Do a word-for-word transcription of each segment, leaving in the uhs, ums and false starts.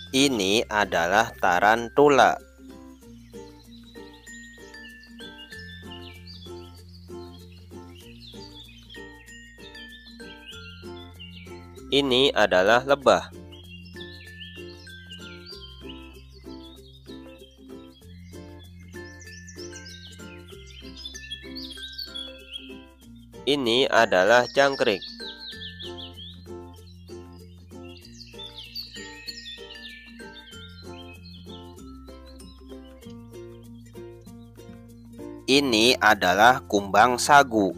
Ini adalah tarantula. Ini adalah lebah. Ini adalah jangkrik. Ini adalah kumbang sagu.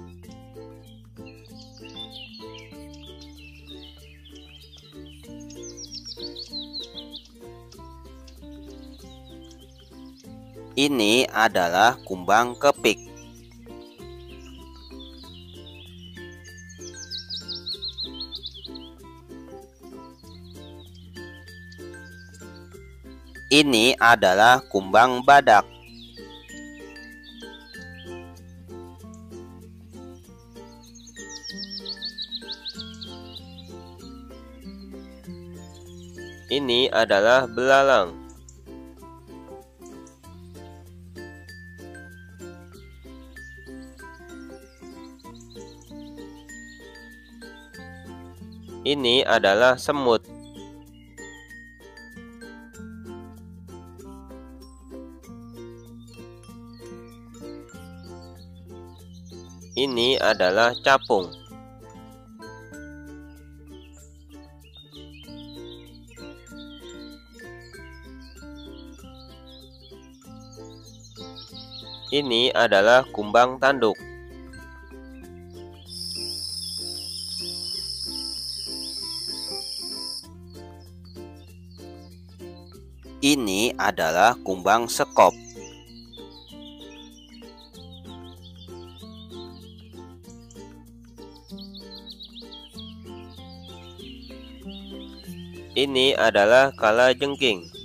Ini adalah kumbang kepik. Ini adalah kumbang badak. Ini adalah belalang. Ini adalah semut. Ini adalah capung. Ini adalah kumbang tanduk. Ini adalah kumbang sekop. Ini adalah kalajengking.